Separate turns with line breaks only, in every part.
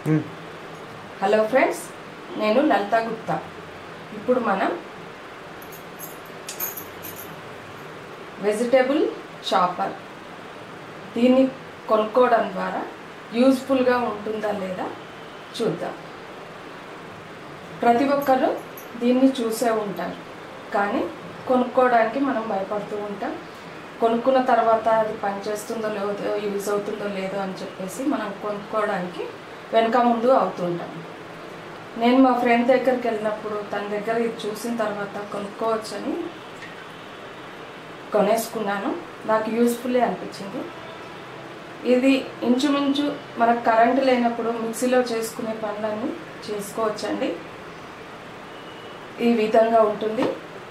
Hello friends, నేను లలిత గుప్తా. ఇప్పుడు మనం వెజిటేబుల్ చాపర్ దీన్ని కొనుక్కోవడం ద్వారా యూజ్ఫుల్గా ఉంటుందా లేదా చూద్దాం. ప్రతి ఒక్కరు దీన్ని చూసే ఉంటారు, కానీ కొనుక్కోవడానికి మనం భయపడుతూ ఉంటాం. కొనుక్కున్న తర్వాత అది పనిచేస్తుందో లేదో, యూజ్ అవుతుందో లేదో అని చెప్పేసి మనం కొనుక్కోవడానికి వెనక ముందు అవుతుంటాం. నేను మా ఫ్రెండ్ దగ్గరికి వెళ్ళినప్పుడు తన దగ్గర ఇది చూసిన తర్వాత కొనుక్కోవచ్చని కొనేసుకున్నాను. నాకు యూజ్ఫుల్లే అనిపించింది. ఇది ఇంచుమించు మనకు కరెంటు లేనప్పుడు మిక్సీలో చేసుకునే పనులన్నీ చేసుకోవచ్చండి. ఈ విధంగా ఉంటుంది.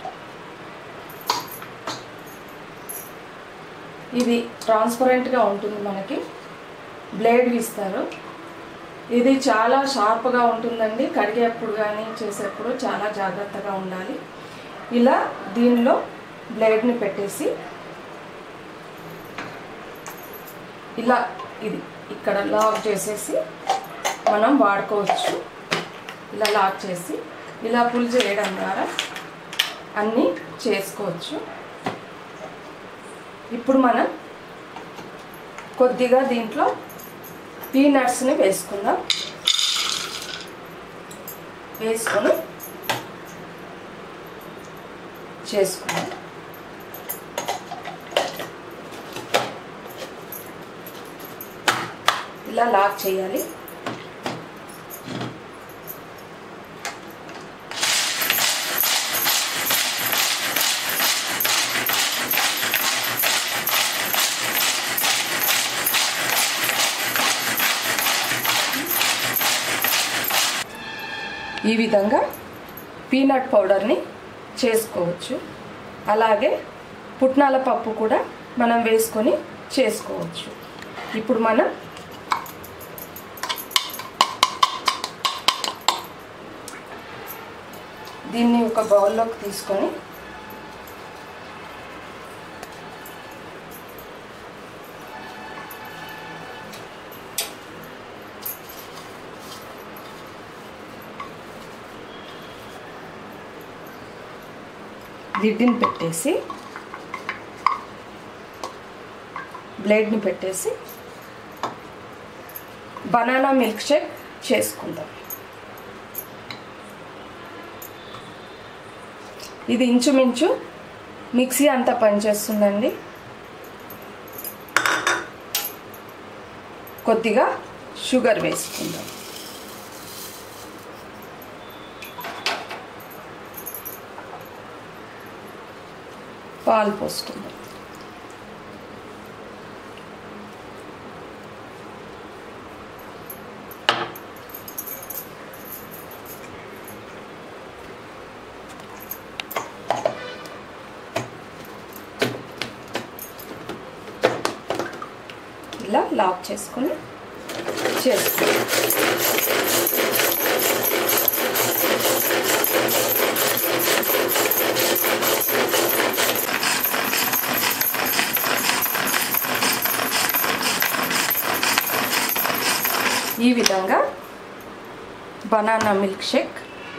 ఇది ట్రాన్స్పరెంట్గా ఉంటుంది. మనకి బ్లేడ్ ఇస్తారు. ఇది చాలా షార్ప్గా ఉంటుందండి. కడిగేప్పుడు కానీ చేసేప్పుడు చాలా జాగ్రత్తగా ఉండాలి. ఇలా దీనిలో బ్లేడ్ని పెట్టేసి ఇలా ఇది ఇక్కడ లాక్ చేసేసి మనం వాడుకోవచ్చు. ఇలా లాక్ చేసి ఇలా పుల్ చేయడం ద్వారా అన్నీ చేసుకోవచ్చు. ఇప్పుడు మనం కొద్దిగా దీంట్లో పీనట్స్ని వేసుకుందాం. వేసుకొని చేసుకుందాం. ఇలా లాక్ చేయాలి. ఈ విధంగా పీనట్ పౌడర్ని చేసుకోవచ్చు. అలాగే పుట్నాల పప్పు కూడా మనం వేసుకొని చేసుకోవచ్చు. ఇప్పుడు మనం దీన్ని ఒక బౌల్లోకి తీసుకొని లిడ్ని పెట్టేసి బ్లేడ్ని పెట్టేసి బనానా మిల్క్ షేక్ చేసుకుందాం. ఇది ఇంచుమించు మిక్సీ అంతా పనిచేస్తుందండి. కొద్దిగా షుగర్ వేసుకుందాం. పాలు పోసుకుందాం. ఇలా లాక్ చేసుకొని చేసుకుందాం. ఈ విధంగా బనానా మిల్క్ షేక్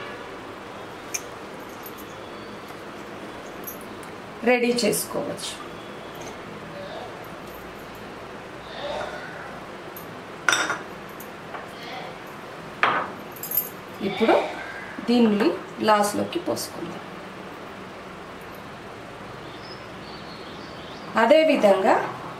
రెడీ చేసుకోవచ్చు. ఇప్పుడు దీన్ని గ్లాస్లోకి పోసుకుందాం. అదేవిధంగా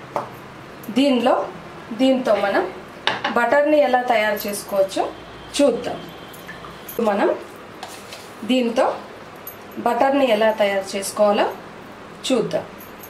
దీంతో మనం బటర్ని ఎలా తయారు చేసుకోవచ్చో చూద్దాం. మనం దీంతో బటర్ని ఎలా తయారు చేసుకోవాలో చూద్దాం.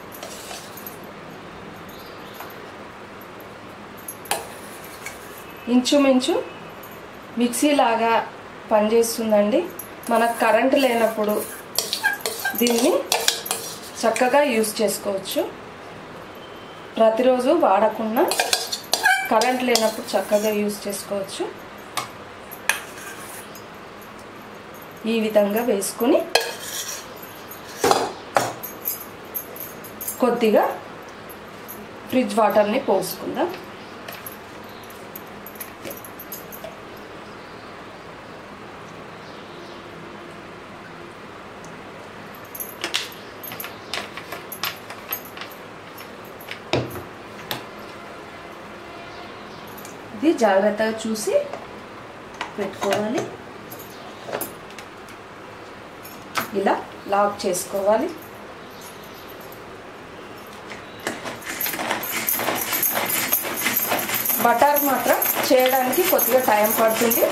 ఇంచుమించు మిక్సీ లాగా పనిచేస్తుందండి. మనకు కరెంటు లేనప్పుడు దీన్ని చక్కగా యూజ్ చేసుకోవచ్చు. ప్రతిరోజు వాడకుండా కరెంట్ లేనప్పుడు చక్కగా యూజ్ చేసుకోవచ్చు. ఈ విధంగా వేసుకొని కొద్దిగా ఫ్రిడ్జ్ వాటర్ని పోసుకుందాం. ఇది జాగ్రత్తగా చూసి పెట్టుకోవాలి. ఇలా లాక్ చేసుకోవాలి. బటర్ మాత్రం చేయడానికి కొద్దిగా టైం పడుతుంది.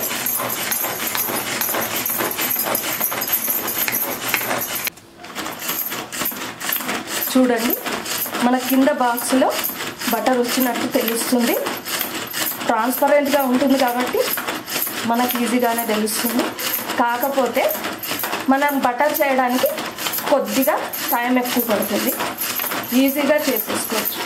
చూడండి, మన కింద బాక్స్లో బటర్ వచ్చినట్టు తెలుస్తుంది. ట్రాన్స్పరెంట్గా ఉంటుంది కాబట్టి మనకి ఈజీగానే తెలుస్తుంది. కాకపోతే మనం బటర్ చేయడానికి కొద్దిగా టైం ఎక్కువ పడుతుంది. ఈజీగా చేసేసుకోవచ్చు.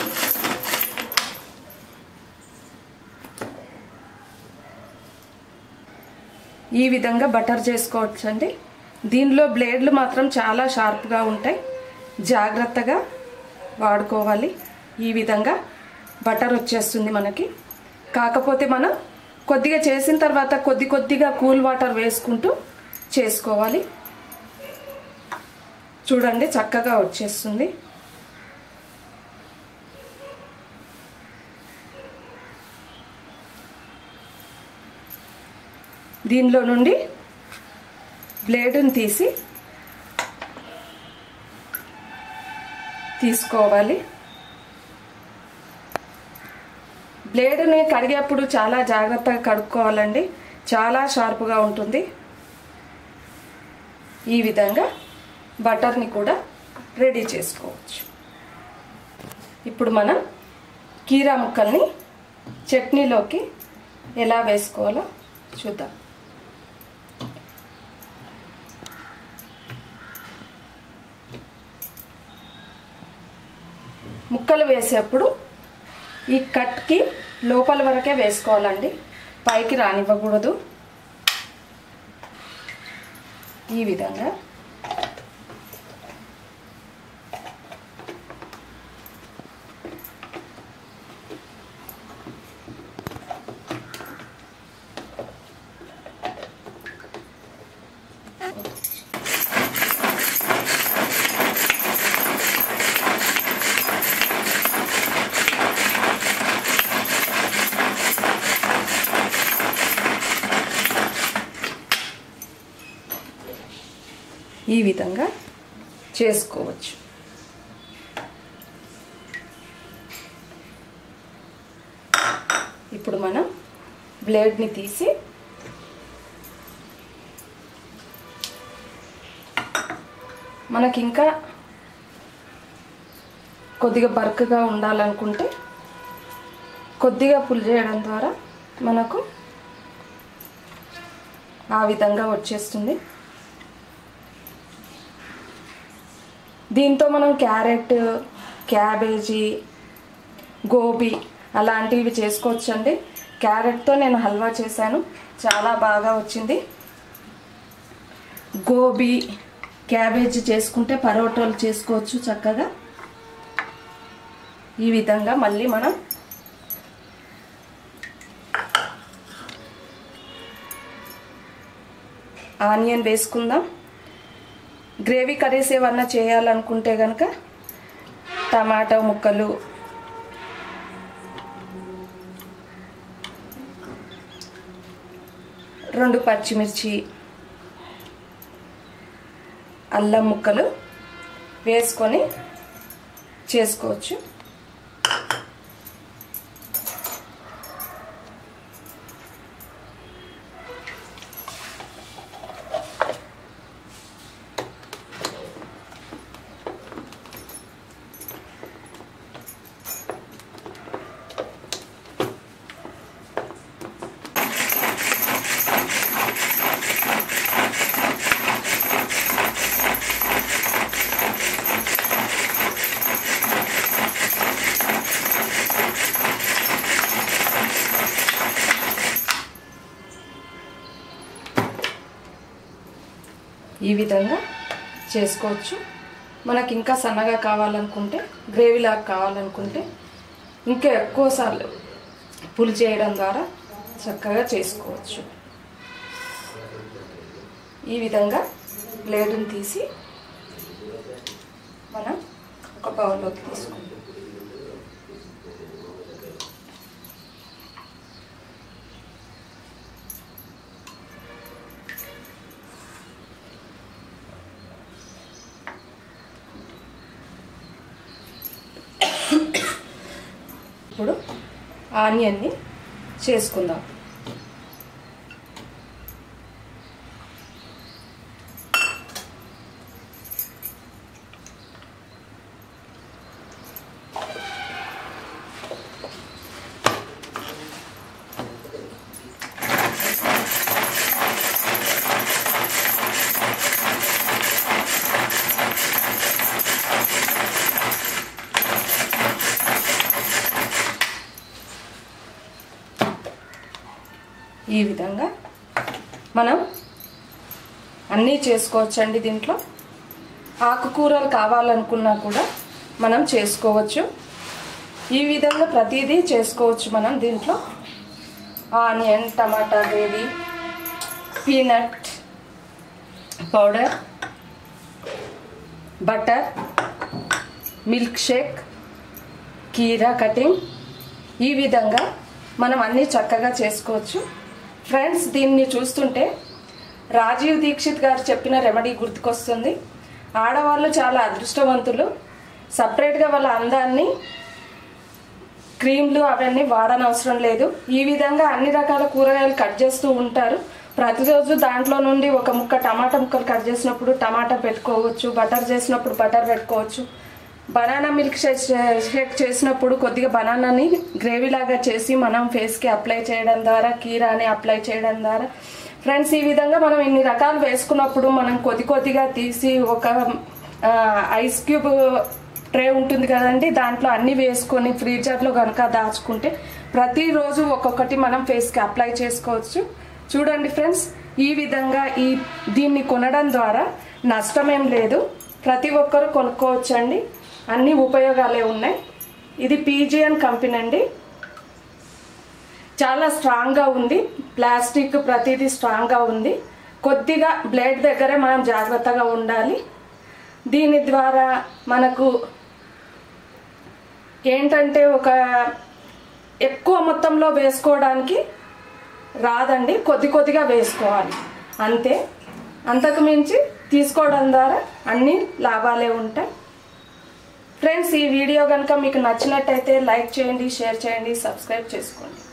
ఈ విధంగా బటర్ చేసుకోవచ్చు అండి. దీనిలో బ్లేడ్లు మాత్రం చాలా షార్ప్గా ఉంటాయి. జాగ్రత్తగా వాడుకోవాలి. ఈ విధంగా బటర్ వచ్చేస్తుంది మనకి. కాకపోతే మనం కొద్దిగా చేసిన తర్వాత కొద్దిగా కూల్ వాటర్ వేసుకుంటూ చేసుకోవాలి. చూడండి, చక్కగా వచ్చేస్తుంది. దీనిలో నుండి బ్లేడ్ని తీసుకోవాలి. బ్లేడ్ని కడిగేప్పుడు చాలా జాగ్రత్తగా కడుక్కోవాలండి. చాలా షార్ప్గా ఉంటుంది. ఈ విధంగా బటర్ని కూడా రెడీ చేసుకోవచ్చు. ఇప్పుడు మనం కీరా ముక్కల్ని చట్నీలోకి ఎలా వేసుకోవాలో చూద్దాం. ముక్కలు వేసేప్పుడు ఈ కట్కి లోపల వరకే వేసుకోవాలండి. పైకి రానివ్వకూడదు. ఈ విధంగా చేసుకోవచ్చు. ఇప్పుడు మనం బ్లేడ్ని తీసి మనకి ఇంకా కొద్దిగా బర్క్గా ఉండాలనుకుంటే కొద్దిగా పుల్ చేయడం ద్వారా మనకు ఆ విధంగా వచ్చేస్తుంది. దీంతో మనం క్యారెట్, క్యాబేజీ, గోబీ అలాంటివి చేసుకోవచ్చండి. క్యారెట్తో నేను హల్వా చేశాను, చాలా బాగా వచ్చింది. గోబీ, క్యాబేజీ చేసుకుంటే పరోటాలు చేసుకోవచ్చు చక్కగా. ఈ విధంగా మళ్ళీ మనం ఆనియన్ వేసుకుందాం. గ్రేవీ కర్రీస్ ఏమన్నా చేయాలనుకుంటే కనుక టమాటో ముక్కలు, రెండు పచ్చిమిర్చి, అల్లం ముక్కలు వేసుకొని చేసుకోవచ్చు. ఈ విధంగా చేసుకోవచ్చు. మనకి ఇంకా సన్నగా కావాలనుకుంటే, గ్రేవీలాగా కావాలనుకుంటే ఇంకా ఎక్కువసార్లు పుల్ చేయడం ద్వారా చక్కగా చేసుకోవచ్చు. ఈ విధంగా బ్లేడ్ని తీసి మనం ఒక బౌల్లోకి తీసుకుంటాం. ఆనియన్ని చేసుకుందాం. ఈ విధంగా మనం అన్నీ చేసుకోవచ్చండి. దీంట్లో ఆకుకూరలు కావాలనుకున్నా కూడా మనం చేసుకోవచ్చు. ఈ విధంగా ప్రతిదీ చేసుకోవచ్చు మనం దీంట్లో. Onion, tomato gravy, peanut powder, butter, milk shake, కీరా కటింగ్, ఈ విధంగా మనం అన్నీ చక్కగా చేసుకోవచ్చు. ఫ్రెండ్స్, దీన్ని చూస్తుంటే రాజీవ్ దీక్షిత్ గారు చెప్పిన రెమెడీ గుర్తుకొస్తుంది. ఆడవాళ్ళు చాలా అదృష్టవంతులు. సపరేట్గా వాళ్ళ అందాన్ని క్రీమ్లు అవన్నీ వాడనవసరం లేదు. ఈ విధంగా అన్ని రకాల కూరగాయలు కట్ చేస్తూ ఉంటారు. ప్రతిరోజు దాంట్లో నుండి ఒక ముక్క టమాటా ముక్కలు కట్ చేసినప్పుడు టమాటా పెట్టుకోవచ్చు, బటర్ చేసినప్పుడు బటర్ పెట్టుకోవచ్చు. బనానా మిల్క్ షేక్ చేసినప్పుడు కొద్దిగా బనానాని గ్రేవీ లాగా చేసి మనం ఫేస్కి అప్లై చేయడం ద్వారా, కీరాని అప్లై చేయడం ద్వారా ఫ్రెండ్స్, ఈ విధంగా మనం ఇన్ని రకాలు వేసుకున్నప్పుడు మనం కొద్దిగా తీసి ఒక ఐస్ క్యూబ్ ట్రే ఉంటుంది కదండి, దాంట్లో అన్నీ వేసుకొని ఫ్రీజర్లో కనుక దాచుకుంటే ప్రతిరోజు ఒక్కొక్కటి మనం ఫేస్కి అప్లై చేసుకోవచ్చు. చూడండి ఫ్రెండ్స్, ఈ విధంగా దీన్ని కొనడం ద్వారా నష్టమేం లేదు. ప్రతి ఒక్కరు కొనుక్కోవచ్చండి. అన్ని ఉపయోగాలే ఉన్నాయి. ఇది పిజియన్ కంపెనీ అండి. చాలా స్ట్రాంగ్గా ఉంది. ప్లాస్టిక్ ప్రతిదీ స్ట్రాంగ్గా ఉంది. కొద్దిగా బ్లేడ్ దగ్గరే మనం జాగ్రత్తగా ఉండాలి. దీని ద్వారా మనకు ఏంటంటే ఒక ఎక్కువ మొత్తంలో వేసుకోవడానికి రాదండి. కొద్దిగా వేసుకోవాలి అంతే. అంతకు మించి తీసుకోవడం ద్వారా అన్ని లాభాలే ఉంటాయి. ఫ్రెండ్స్, ఈ వీడియో కనుక మీకు నచ్చినట్టయితే లైక్ చేయండి, షేర్ చేయండి, సబ్స్క్రైబ్ చేసుకోండి.